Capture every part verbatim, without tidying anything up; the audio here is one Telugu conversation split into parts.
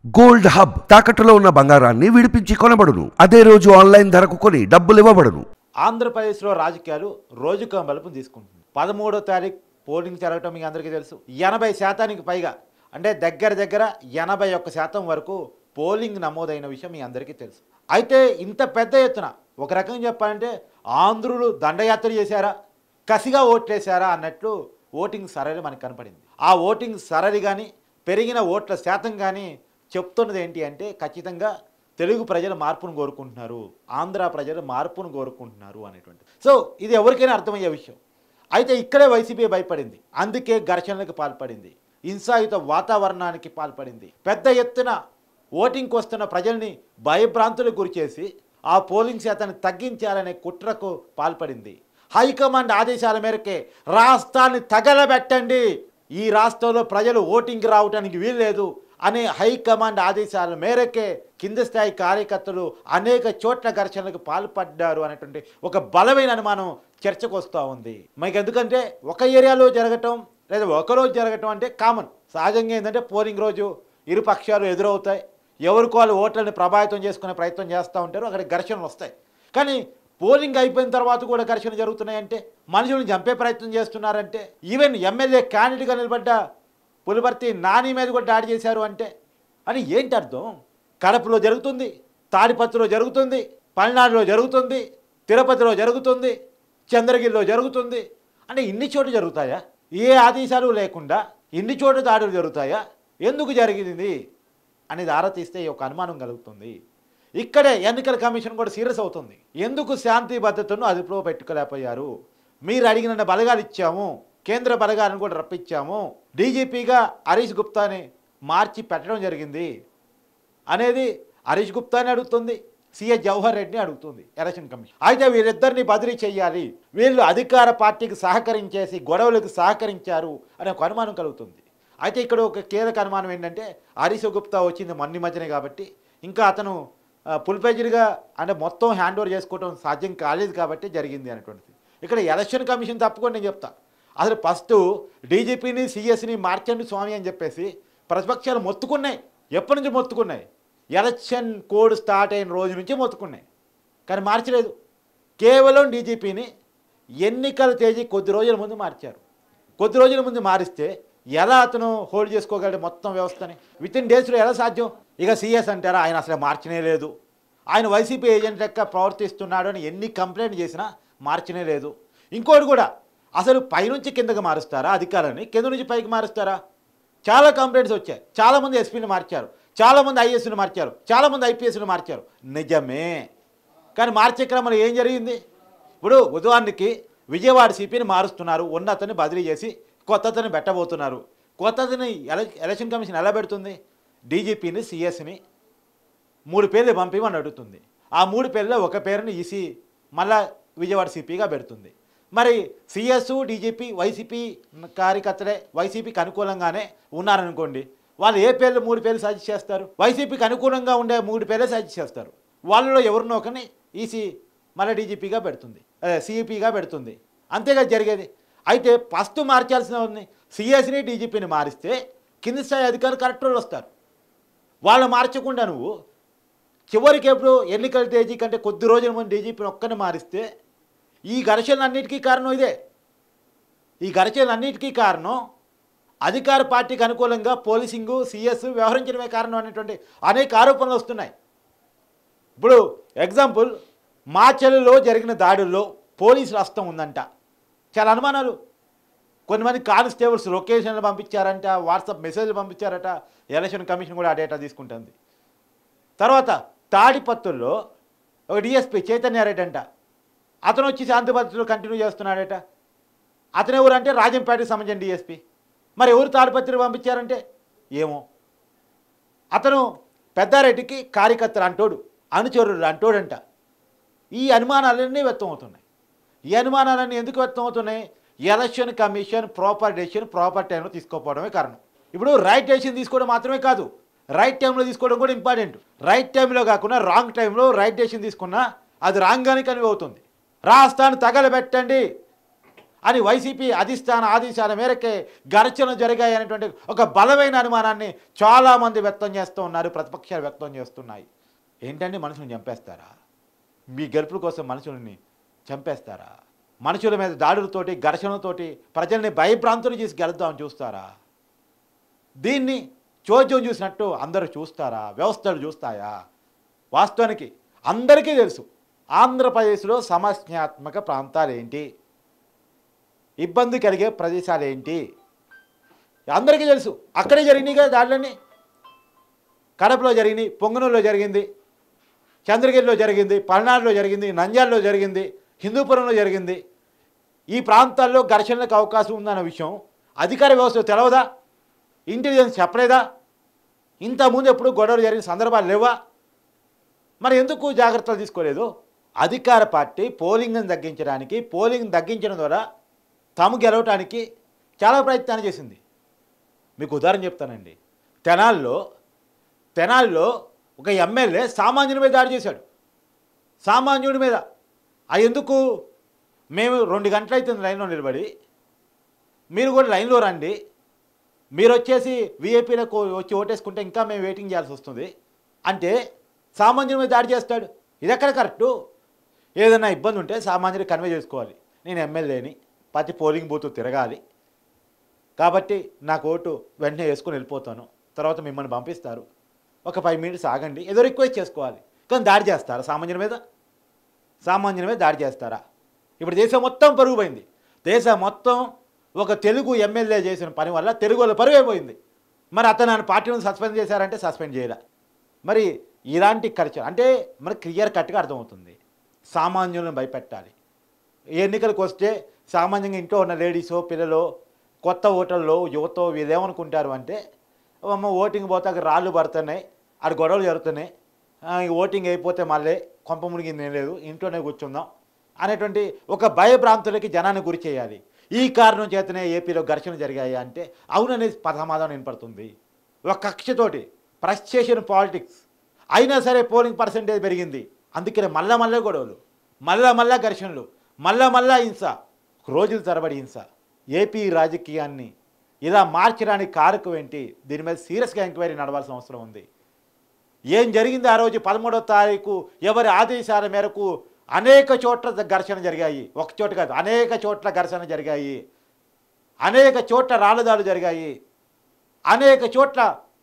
గోల్డ్ హబ్ తాకట్టులో ఉన్న బంగారాన్ని విడిపించి కొనబడును. అదే రోజు ఆన్లైన్ ధరకు కొని డబ్బులు ఇవ్వబడును. ఆంధ్రప్రదేశ్లో రాజకీయాలు రోజుకో మలుపు తీసుకుంటుంది. పదమూడో తారీఖు పోలింగ్ జరగటం మీకు అందరికీ తెలుసు. ఎనభై శాతానికి పైగా అంటే దగ్గర దగ్గర ఎనభై ఒక్క శాతం వరకు పోలింగ్ నమోదైన విషయం మీ అందరికీ తెలుసు. అయితే ఇంత పెద్ద ఎత్తున ఒక రకంగా చెప్పాలంటే ఆంధ్రులు దండయాత్ర చేశారా, కసిగా ఓట్లేశారా అన్నట్లు ఓటింగ్ సరళి మనకు కనపడింది. ఆ ఓటింగ్ సరళి కానీ పెరిగిన ఓట్ల శాతం కానీ చెప్తున్నది ఏంటి అంటే ఖచ్చితంగా తెలుగు ప్రజలు మార్పును కోరుకుంటున్నారు, ఆంధ్ర ప్రజలు మార్పును కోరుకుంటున్నారు అనేటువంటి. సో ఇది ఎవరికైనా అర్థమయ్యే విషయం. అయితే ఇక్కడే వైసీపీ భయపడింది, అందుకే ఘర్షణలకు పాల్పడింది, హింసాయుత వాతావరణానికి పాల్పడింది. పెద్ద ఎత్తున ఓటింగ్కి వస్తున్న ప్రజల్ని భయభ్రాంతులకు గురిచేసి ఆ పోలింగ్ శాతాన్ని తగ్గించాలనే కుట్రకు పాల్పడింది. హైకమాండ్ ఆదేశాల మేరకే రాష్ట్రాన్ని తగలబెట్టండి, ఈ రాష్ట్రంలో ప్రజలు ఓటింగ్కి రావడానికి వీల్లేదు అనే హైకమాండ్ ఆదేశాల మేరకే కింద స్థాయి కార్యకర్తలు అనేక చోట్ల ఘర్షణలకు పాల్పడ్డారు అనేటువంటి ఒక బలమైన అనుమానం చర్చకు వస్తూ ఉంది. మీకు ఎందుకంటే ఒక ఏరియాలో జరగటం లేదా ఒకరోజు జరగటం అంటే కామన్. సహజంగా ఏంటంటే పోలింగ్ రోజు ఇరు పక్షాలు ఎదురవుతాయి, ఎవరికి వాళ్ళు ఓట్లను ప్రభావితం చేసుకునే ప్రయత్నం చేస్తూ ఉంటారు, అక్కడ ఘర్షణలు వస్తాయి. కానీ పోలింగ్ అయిపోయిన తర్వాత కూడా ఘర్షణ జరుగుతున్నాయంటే, మనుషులను చంపే ప్రయత్నం చేస్తున్నారంటే, ఈవెన్ ఎమ్మెల్యే క్యాండిడేట్గా నిలబడ్డ పులివర్తి నాని మీద కూడా దాడి చేశారు అంటే అని ఏంటి అర్థం? కడపలో జరుగుతుంది, తాడిపత్రిలో జరుగుతుంది, పల్నాడులో జరుగుతుంది, తిరుపతిలో జరుగుతుంది, చంద్రగిరిలో జరుగుతుంది అంటే ఇన్ని చోట్ల జరుగుతాయా? ఏ ఆదేశాలు లేకుండా ఇన్ని చోట్ల దాడులు జరుగుతాయా? ఎందుకు జరిగింది అనేది ఆరా తీస్తే ఒక అనుమానం కలుగుతుంది. ఇక్కడే ఎన్నికల కమిషన్ కూడా సీరియస్ అవుతుంది. ఎందుకు శాంతి భద్రతను అదుపులో పెట్టుకోలేకపోయారు? మీరు అడిగిన బలగాలు ఇచ్చాము, కేంద్ర బలగాలను కూడా రప్పించాము, డీజీపీగా హరీష్ గుప్తాని మార్చి పెట్టడం జరిగింది అనేది హరీష్ గుప్తాని అడుగుతుంది, సిఎస్ జవహర్ రెడ్డిని అడుగుతుంది ఎలక్షన్ కమిషన్. అయితే వీరిద్దరిని బదిలీ చేయాలి, వీళ్ళు అధికార పార్టీకి సహకరించేసి గొడవలకు సహకరించారు అనే ఒక అనుమానం కలుగుతుంది. అయితే ఇక్కడ ఒక కీలక అనుమానం ఏంటంటే హరీష్ గుప్తా వచ్చింది మొన్న మధ్యనే కాబట్టి ఇంకా అతను ఫుల్ పేజీగా అంటే మొత్తం హ్యాండ్ ఓవర్ చేసుకోవడం సాధ్యం కాలేదు కాబట్టి జరిగింది అనేటువంటిది. ఇక్కడ ఎలక్షన్ కమిషన్ తప్పుకొని నేను చెప్తా, అసలు ఫస్ట్ డీజీపీని సిఎస్ని మార్చండి స్వామి అని చెప్పేసి ప్రతిపక్షాలు మొత్తుకున్నాయి. ఎప్పటి నుంచి మొత్తుకున్నాయి? ఎలక్షన్ కోడ్ స్టార్ట్ అయిన రోజు నుంచి మొత్తుకున్నాయి, కానీ మార్చలేదు. కేవలం డీజీపీని ఎన్నికల తేదీ కొద్ది రోజుల ముందు మార్చారు. కొద్ది రోజుల ముందు మారిస్తే ఎలా అతను హోల్డ్ చేసుకోగలడు మొత్తం వ్యవస్థని? విత్ ఇన్ డేస్లో ఎలా సాధ్యం? ఇక సీఎస్ అంటారా, ఆయన అసలు మార్చనే లేదు, ఆయన వైసీపీ ఏజెంట్ లెక్క ప్రవర్తిస్తున్నాడు అని ఎన్ని కంప్లైంట్ చేసినా మార్చనే లేదు. ఇంకోటి కూడా, అసలు పైనుంచి కిందకి మారుస్తారా అధికారాన్ని, కింద నుంచి పైకి మారుస్తారా? చాలా కంప్లైంట్స్ వచ్చాయి, చాలామంది ఎస్పీని మార్చారు, చాలామంది ఐఏఎస్ని మార్చారు, చాలామంది ఐపీఎస్ని మార్చారు, నిజమే. కానీ మార్చే క్రమంలో ఏం జరిగింది? ఇప్పుడు ఉదాహరణకి విజయవాడ సిపిని మారుస్తున్నారు, ఉన్న అతన్ని బదిలీ చేసి కొత్త అతన్ని పెట్టబోతున్నారు. కొత్త అతని ఎల ఎలక్షన్ కమిషన్ ఎలా పెడుతుంది? డీజీపీని సిఎస్ని మూడు పేర్లు పంపిమని అడుగుతుంది. ఆ మూడు పేర్లలో ఒక పేరుని ఈసీ మళ్ళా విజయవాడ సిపిగా పెడుతుంది. మరి సిఎస్ డీజీపీ వైసీపీ కార్యకర్తలే, వైసీపీకి అనుకూలంగానే ఉన్నారనుకోండి, వాళ్ళు ఏ పేర్లు మూడు పేర్లు సజెస్ట్ చేస్తారు? వైసీపీకి అనుకూలంగా ఉండే మూడు పేర్లే సజెస్ట్ చేస్తారు. వాళ్ళలో ఎవరినో ఒకరిని ఈసీ మళ్ళీ డీజీపీగా పెడుతుంది, సిఈపీగా పెడుతుంది, అంతేగా జరిగేది. అయితే ఫస్ట్ మార్చాల్సిన ఉంది సిఎస్ని డీజీపీని మారిస్తే కింది స్థాయి అధికారులు కరెక్ట్ వాళ్ళు వస్తారు. వాళ్ళు మార్చకుండా నువ్వు చివరికి ఎప్పుడు ఎన్నికల తేదీ కంటే కొద్ది రోజుల ముందు డీజీపీని ఒక్కరిని మారిస్తే ఈ ఘర్షణలన్నిటికీ కారణం ఇదే. ఈ ఘర్షణలన్నిటికీ కారణం అధికార పార్టీకి అనుకూలంగా పోలీసింగు సిఎస్ వ్యవహరించడమే కారణం అనేటువంటి అనేక ఆరోపణలు వస్తున్నాయి. ఇప్పుడు ఎగ్జాంపుల్, మాచెల్లలో జరిగిన దాడుల్లో పోలీసుల హస్తం ఉందంట, చాలా అనుమానాలు. కొంతమంది కానిస్టేబుల్స్ లొకేషన్లు పంపించారంట, వాట్సాప్ మెసేజ్లు పంపించారట, ఎలక్షన్ కమిషన్ కూడా ఆ డేటా తీసుకుంటుంది. తర్వాత తాడిపత్రుల్లో ఒక డిఎస్పీ చైతన్యారెడ్డి అంట, అతను వచ్చి శాంతి భద్రతలు కంటిన్యూ చేస్తున్నాడట. అతను ఎవరు అంటే రాజంపేటకి సంబంధించిన డిఎస్పీ. మరి ఎవరు తాడిపత్రి పంపించారంటే ఏమో. అతను పెద్దారెడ్డికి కార్యకర్తలు అంటోడు, అనుచరుడు అంటోడంట. ఈ అనుమానాలన్నీ వ్యక్తం అవుతున్నాయి. ఈ అనుమానాలన్నీ ఎందుకు వ్యక్తం అవుతున్నాయి? Election commission proper decision proper టైంలో తీసుకోకపోవడమే కారణం. ఇప్పుడు రైట్ డెసిషన్ తీసుకోవడం మాత్రమే కాదు, రైట్ టైంలో తీసుకోవడం కూడా ఇంపార్టెంట్. రైట్ టైంలో కాకుండా రాంగ్ టైంలో రైట్ డెసిషన్ తీసుకున్నా అది రాంగ్గానే కన్వే అవుతుంది. రాష్ట్రాన్ని తగలబెట్టండి అని వైసీపీ అధిష్టాన ఆదేశాల మేరకే ఘర్షణలు జరిగాయి అనేటువంటి ఒక బలమైన అనుమానాన్ని చాలామంది వ్యక్తం చేస్తూ ఉన్నారు, ప్రతిపక్షాలు వ్యక్తం చేస్తున్నాయి. ఏంటండి, మనుషులను చంపేస్తారా? మీ గెలుపుల కోసం మనుషుల్ని చంపేస్తారా? మనుషుల మీద దాడులతోటి ఘర్షణలతోటి ప్రజల్ని భయభ్రాంతులు చేసి గెలుద్దామని చూస్తారా? దీన్ని చోద్యం చూసినట్టు అందరూ చూస్తారా? వ్యవస్థలు చూస్తాయా? వాస్తవానికి అందరికీ తెలుసు ఆంధ్రప్రదేశ్లో సమస్యాత్మక ప్రాంతాలు ఏంటి, ఇబ్బంది కలిగే ప్రదేశాలు ఏంటి, అందరికీ తెలుసు. అక్కడే జరిగినాయి కదా దాడులన్నీ. కడపలో జరిగినాయి, పొంగనూరులో జరిగింది, చంద్రగిరిలో జరిగింది, పల్నాడులో జరిగింది, నంద్యాలలో జరిగింది, హిందూపురంలో జరిగింది. ఈ ప్రాంతాల్లో ఘర్షణలకు అవకాశం ఉందన్న విషయం అధికార వ్యవస్థ తెలవదా? ఇంటెలిజెన్స్ చెప్పలేదా? ఇంతకుముందు ఎప్పుడు గొడవలు జరిగిన సందర్భాలు లేవా? మరి ఎందుకు జాగ్రత్తలు తీసుకోలేదు? అధికార పార్టీ పోలింగ్ని తగ్గించడానికి, పోలింగ్ తగ్గించడం ద్వారా తాము గెలవటానికి చాలా ప్రయత్నాలు చేసింది. మీకు ఉదాహరణ చెప్తానండి. తెనాల్లో తెనాల్లో ఒక ఎమ్మెల్యే సామాన్యుడి మీద దాడి చేశాడు. సామాన్యుడి మీద. అది ఎందుకు? మేము రెండు గంటలు అవుతుంది లైన్లో నిలబడి, మీరు కూడా లైన్లో రండి, మీరు వచ్చేసి వీఐపీలకు వచ్చి ఓటేసుకుంటే ఇంకా మేము వెయిటింగ్ చేయాల్సి వస్తుంది అంటే సామాన్యుడి మీద దాడి చేస్తాడు. ఇది ఎక్కడ కరెక్టు? ఏదైనా ఇబ్బంది ఉంటే సామాన్యుడు కన్వే చేసుకోవాలి. నేను ఎమ్మెల్యేని, ప్రతి పోలింగ్ బూత్ తిరగాలి, కాబట్టి నాకు ఓటు వెంటనే వేసుకొని వెళ్ళిపోతాను, తర్వాత మిమ్మల్ని పంపిస్తారు, ఒక ఫైవ్ మినిట్స్ ఆగండి, ఏదో రిక్వెస్ట్ చేసుకోవాలి. కానీ దాడి చేస్తారా సామాన్యుల మీద? సామాన్యుల మీద దాడి చేస్తారా? ఇప్పుడు దేశం మొత్తం పరుగు పోయింది. దేశం మొత్తం ఒక తెలుగు ఎమ్మెల్యే చేసిన పని వల్ల తెలుగు వాళ్ళ పరుగు అయిపోయింది. మరి అతను ఆయన పార్టీని సస్పెండ్ చేశారంటే సస్పెండ్ చేయరా? మరి ఇలాంటి కల్చర్ అంటే మనకి క్లియర్ కట్గా అర్థమవుతుంది. సామాన్యులను భయపెట్టాలి. ఎన్నికలకు వస్తే సామాన్యంగా ఇంట్లో ఉన్న లేడీసో పిల్లలో కొత్త ఓటర్లో యువతో వీళ్ళు ఏమనుకుంటారు అంటే, అమ్మ ఓటింగ్ పోతాక రాళ్ళు పడుతున్నాయి, ఆడ గొడవలు జరుగుతున్నాయి, ఓటింగ్ అయిపోతే మళ్ళీ కొంప మునిగింది ఏం లేదు, ఇంట్లోనే కూర్చుందాం అనేటువంటి ఒక భయభ్రాంతులకి జనాన్ని గురి చేయాలి. ఈ కారణం చేతనే ఏపీలో ఘర్షణ జరిగాయి అంటే అవుననేది సమాధానం వినపడుతుంది. ఒక కక్షతోటి ఫ్రస్ట్రేషన్ పాలిటిక్స్ అయినా సరే పోలింగ్ పర్సెంటేజ్ పెరిగింది. అందుకనే మళ్ళా మళ్ళీ గొడవలు, మళ్ళా మళ్ళా ఘర్షణలు, మళ్ళా మళ్ళా హింస, రోజుల తరబడి హింస. ఏపీ రాజకీయాన్ని ఇలా మార్చడానికి కారకం ఏంటి? దీని మీద సీరియస్గా ఎంక్వైరీ నడవాల్సిన అవసరం ఉంది. ఏం జరిగింది ఆ రోజు పదమూడవ తారీఖు? ఎవరి ఆదేశాల మేరకు అనేక చోట్ల ఘర్షణ జరిగాయి. ఒక చోట కాదు, అనేక చోట్ల ఘర్షణ జరిగాయి, అనేక చోట్ల రాళ్ళదాడులు జరిగాయి, అనేక చోట్ల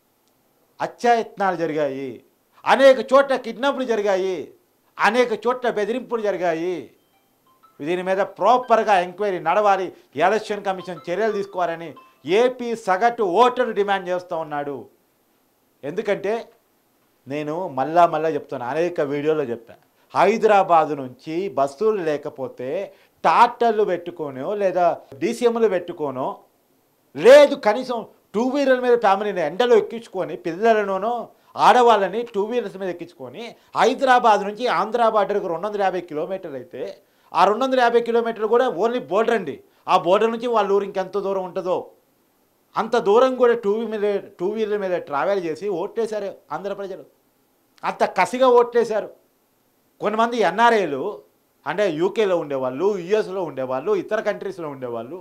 హత్యాయత్నాలు జరిగాయి, అనేక చోట్ల కిడ్నాప్లు జరిగాయి, అనేక చోట్ల బెదిరింపులు జరిగాయి. దీని మీద ప్రాపర్గా ఎంక్వైరీ నడవాలి, ఎలక్షన్ కమిషన్ చర్యలు తీసుకోవాలని ఏపీ సగటు ఓటరు డిమాండ్ చేస్తూ ఉన్నాడు. ఎందుకంటే నేను మళ్ళా మళ్ళా చెప్తాను, అనేక వీడియోలో చెప్పాను, హైదరాబాదు నుంచి బస్సులు లేకపోతే టాటర్లు పెట్టుకోనో లేదా డీసీఎంలు పెట్టుకోనో, లేదు కనీసం టూ వీలర్ల మీద ఫ్యామిలీని ఎండలో ఎక్కించుకొని పిల్లలలోనో ఆడవాళ్ళని టూ వీలర్స్ మీద ఎక్కించుకొని హైదరాబాద్ నుంచి ఆంధ్ర బార్డర్కి రెండు వందల యాభై కిలోమీటర్లు అయితే ఆ రెండు వందల యాభై కిలోమీటర్లు కూడా ఓన్లీ బోర్డర్ అండి. ఆ బోర్డర్ నుంచి వాళ్ళ ఊరు ఇంకెంత దూరం ఉంటుందో అంత దూరం కూడా టూ మీద టూ వీలర్ మీద ట్రావెల్ చేసి ఓట్లేశారు ఆంధ్ర ప్రజలు. అంత కసిగా ఓట్లేశారు. కొంతమంది ఎన్ఆర్ఐలు అంటే యూకేలో ఉండేవాళ్ళు, యుఎస్లో ఉండేవాళ్ళు, ఇతర కంట్రీస్లో ఉండేవాళ్ళు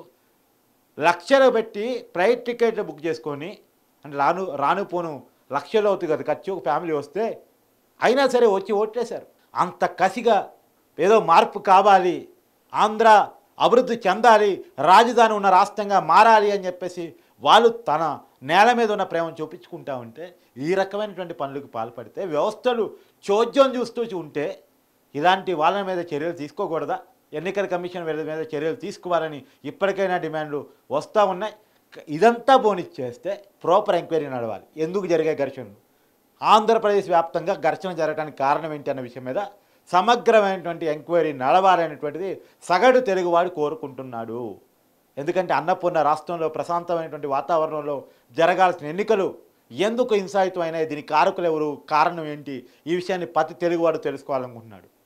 లక్షలు పెట్టి ఫ్లైట్ టికెట్లు బుక్ చేసుకొని, అంటే రాను రాను పోను లక్షలు అవుతుంది కదా ఖర్చు, ఒక ఫ్యామిలీ వస్తే అయినా సరే వచ్చి ఓట్లేశారు. అంత కసిగా ఏదో మార్పు కావాలి, ఆంధ్ర అభివృద్ధి చెందాలి, రాజధాని ఉన్న రాష్ట్రంగా మారాలి అని చెప్పేసి వాళ్ళు తన నేల మీద ఉన్న ప్రేమను చూపించుకుంటా ఉంటే, ఈ రకమైనటువంటి పనులకు పాల్పడితే, వ్యవస్థలు చోద్యం చూస్తూ ఉంటే ఇలాంటి వాళ్ళ మీద చర్యలు తీసుకోకూడదా? ఎన్నికల కమిషన్ వీళ్ళ మీద చర్యలు తీసుకోవాలని ఇప్పటికైనా డిమాండ్లు వస్తూ ఉన్నాయి. ఇదంతా పోనిచ్చేస్తే ప్రాపర్ ఎంక్వైరీ నడవాలి. ఎందుకు జరిగే ఘర్షణలు, ఆంధ్రప్రదేశ్ వ్యాప్తంగా ఘర్షణ జరగడానికి కారణం ఏంటి అన్న విషయం మీద సమగ్రమైనటువంటి ఎంక్వైరీ నడవాలనేటువంటిది సగటు తెలుగువాడు కోరుకుంటున్నాడు. ఎందుకంటే అన్నపూర్ణ రాష్ట్రంలో ప్రశాంతమైనటువంటి వాతావరణంలో జరగాల్సిన ఎన్నికలు ఎందుకు హింసాయుతమైనాయి, దీనికి కారకులు ఎవరు, కారణం ఏంటి, ఈ విషయాన్ని ప్రతి తెలుగువాడు తెలుసుకోవాలనుకుంటున్నాడు.